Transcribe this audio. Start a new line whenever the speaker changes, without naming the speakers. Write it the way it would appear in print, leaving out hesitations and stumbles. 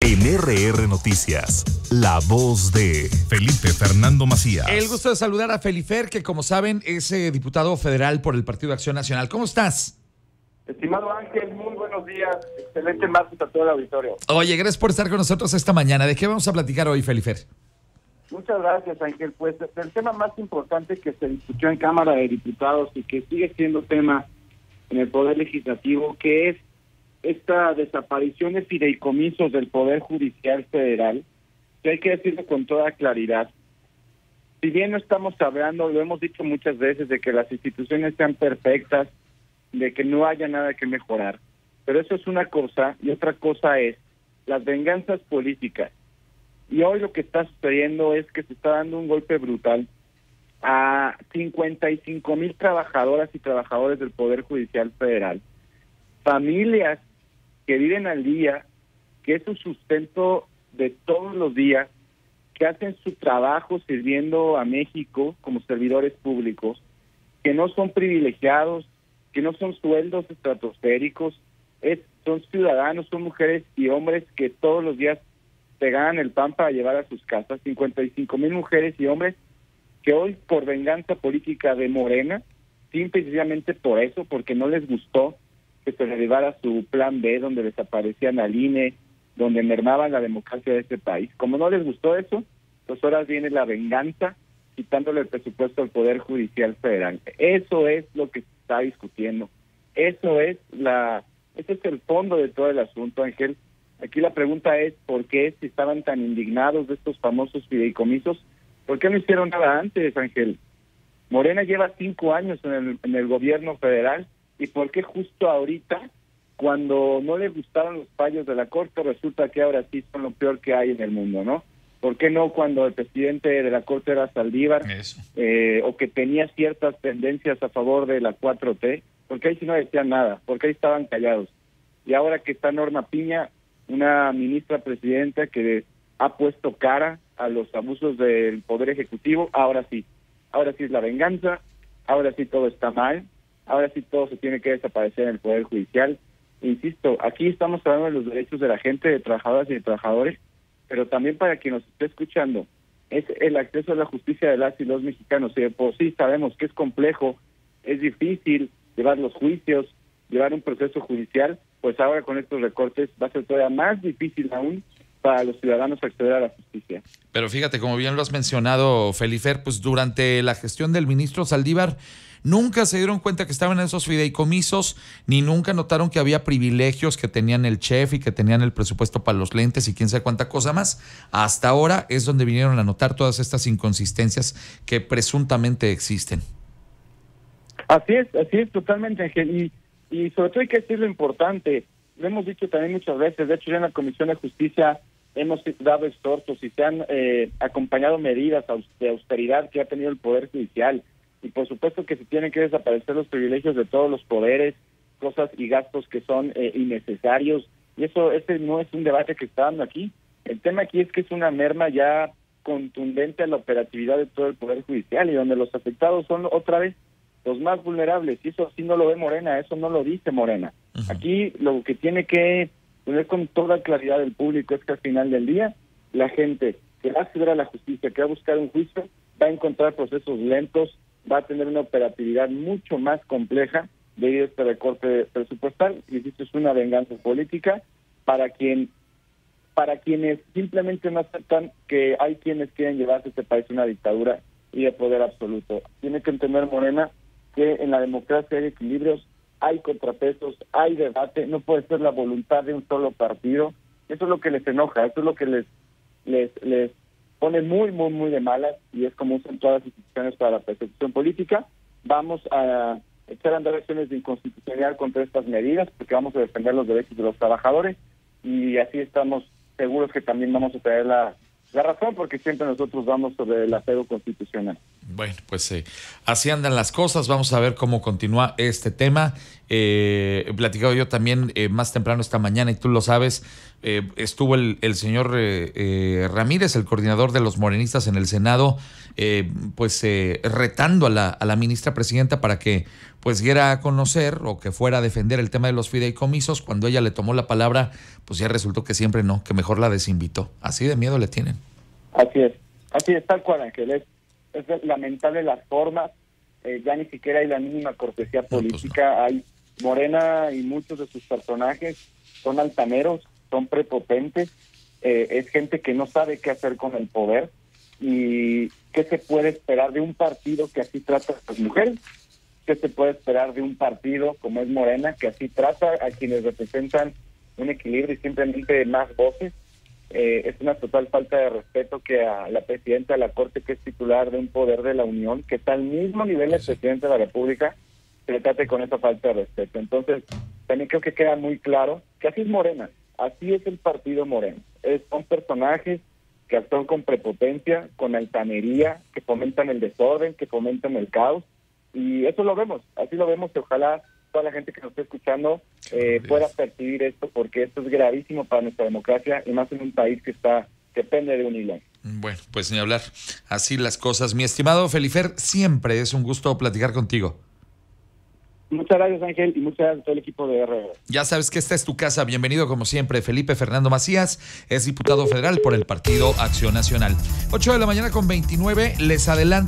En RR Noticias, la voz de Felipe Fernando Macías.
El gusto de saludar a Felifer, que como saben es diputado federal por el Partido de Acción Nacional. ¿Cómo estás?
Estimado Ángel, muy buenos días. Excelente martes a todo el auditorio.
Oye, gracias por estar con nosotros esta mañana. ¿De qué vamos a platicar hoy, Felifer?
Muchas gracias, Ángel. Pues el tema más importante que se discutió en Cámara de Diputados y que sigue siendo tema en el Poder Legislativo, que es esta desaparición de fideicomisos del Poder Judicial Federal, que hay que decirlo con toda claridad. Si bien no estamos hablando, lo hemos dicho muchas veces, de que las instituciones sean perfectas, de que no haya nada que mejorar, pero eso es una cosa, y otra cosa es las venganzas políticas. Y hoy lo que está sucediendo es que se está dando un golpe brutal a 55,000 trabajadoras y trabajadores del Poder Judicial Federal, familias que viven al día, que es su sustento de todos los días, que hacen su trabajo sirviendo a México como servidores públicos, que no son privilegiados, que no son sueldos estratosféricos, son ciudadanos, son mujeres y hombres que todos los días se ganan el pan para llevar a sus casas. 55,000 mujeres y hombres que hoy, por venganza política de Morena, simple y sencillamente por eso, porque no les gustó que se derivara su plan B, donde desaparecían al INE, donde mermaban la democracia de este país. Como no les gustó eso, pues ahora viene la venganza, quitándole el presupuesto al Poder Judicial Federal. Eso es lo que se está discutiendo. Ese es el fondo de todo el asunto, Ángel. Aquí la pregunta es, ¿por qué, si estaban tan indignados de estos famosos fideicomisos, por qué no hicieron nada antes, Ángel? Morena lleva 5 años en el gobierno federal, ¿y por qué justo ahorita, cuando no les gustaron los fallos de la Corte, resulta que ahora sí son lo peor que hay en el mundo, ¿no? ¿Por qué no cuando el presidente de la Corte era Saldívar, o que tenía ciertas tendencias a favor de la 4T? Porque ahí sí no decían nada, porque ahí estaban callados. Y ahora que está Norma Piña, una ministra presidenta que ha puesto cara a los abusos del Poder Ejecutivo, ahora sí es la venganza, ahora sí todo está mal, ahora sí todo se tiene que desaparecer en el Poder Judicial. Insisto, aquí estamos hablando de los derechos de la gente, de trabajadoras y de trabajadores, pero también para quien nos esté escuchando, es el acceso a la justicia de las y los mexicanos. Y por sí sabemos que es complejo, es difícil llevar los juicios, llevar un proceso judicial, pues ahora con estos recortes va a ser todavía más difícil aún para los ciudadanos acceder a la justicia.
Pero fíjate, como bien lo has mencionado, Felifer, pues durante la gestión del ministro Saldívar nunca se dieron cuenta que estaban en esos fideicomisos, ni nunca notaron que había privilegios, que tenían el chef y que tenían el presupuesto para los lentes y quién sabe cuánta cosa más. Hasta ahora es donde vinieron a notar todas estas inconsistencias que presuntamente existen.
Así es totalmente, Ángel. Y sobre todo hay que decir lo importante, lo hemos dicho también muchas veces, de hecho ya en la Comisión de Justicia hemos dado exhortos y se han acompañado medidas de austeridad que ha tenido el Poder Judicial, y por supuesto que se tienen que desaparecer los privilegios de todos los poderes, cosas y gastos que son innecesarios, y ese no es un debate que está dando aquí. El tema aquí es que es una merma ya contundente a la operatividad de todo el Poder Judicial, y donde los afectados son otra vez los más vulnerables, y eso sí no lo ve Morena, eso no lo dice Morena. Uh-huh. Aquí lo que tiene que poner con toda claridad el público es que al final del día la gente que va a acceder a la justicia, que va a buscar un juicio, va a encontrar procesos lentos, va a tener una operatividad mucho más compleja debido a este recorte presupuestal, y esto es una venganza política para quienes simplemente no aceptan que hay quienes quieren llevarse este país a una dictadura y de poder absoluto. Tiene que entender Morena que en la democracia hay equilibrios, hay contrapesos, hay debate, no puede ser la voluntad de un solo partido. Eso es lo que les enoja, eso es lo que les pone muy, muy, muy de malas, y es como usan todas las instituciones para la persecución política. Vamos a echar a andar acciones de inconstitucionalidad contra estas medidas, porque vamos a defender los derechos de los trabajadores, y así estamos seguros que también vamos a tener la razón, porque siempre nosotros vamos sobre el apego constitucional.
Bueno, pues así andan las cosas. Vamos a ver cómo continúa este tema. He platicado yo también más temprano esta mañana, y tú lo sabes, estuvo el señor Ramírez, el coordinador de los morenistas en el Senado, retando a la ministra presidenta para que pues diera a conocer o que fuera a defender el tema de los fideicomisos. Cuando ella le tomó la palabra, pues ya resultó que siempre no, que mejor la desinvitó. Así de miedo le tienen.
Así es tal cual, Ángel. Es lamentable las formas, ya ni siquiera hay la mínima cortesía política. No. Hay Morena y muchos de sus personajes son altaneros, son prepotentes, es gente que no sabe qué hacer con el poder. ¿Y qué se puede esperar de un partido que así trata a las mujeres? ¿Qué se puede esperar de un partido como es Morena, que así trata a quienes representan un equilibrio y simplemente más voces? Es una total falta de respeto que a la presidenta de la Corte, que es titular de un poder de la Unión, que está al mismo nivel del presidente de la República, se le trate con esa falta de respeto. Entonces, también creo que queda muy claro que así es Morena, así es el partido Morena. Son personajes que actúan con prepotencia, con altanería, que fomentan el desorden, que fomentan el caos, y eso lo vemos, así lo vemos, y ojalá toda la gente que nos esté escuchando pueda percibir esto, porque esto es gravísimo para nuestra democracia, y más en un país que depende de un hilo.
Bueno, pues ni hablar, así las cosas. Mi estimado Felifer, siempre es un gusto platicar contigo.
Muchas gracias, Ángel, y muchas gracias a todo el equipo de RR.
Ya sabes que esta es tu casa. Bienvenido como siempre. Felipe Fernando Macías es diputado federal por el Partido Acción Nacional. 8:29 a.m. Les adelanto.